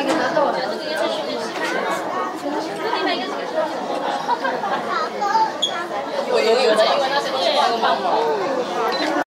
我有的，因为那些都是官方的。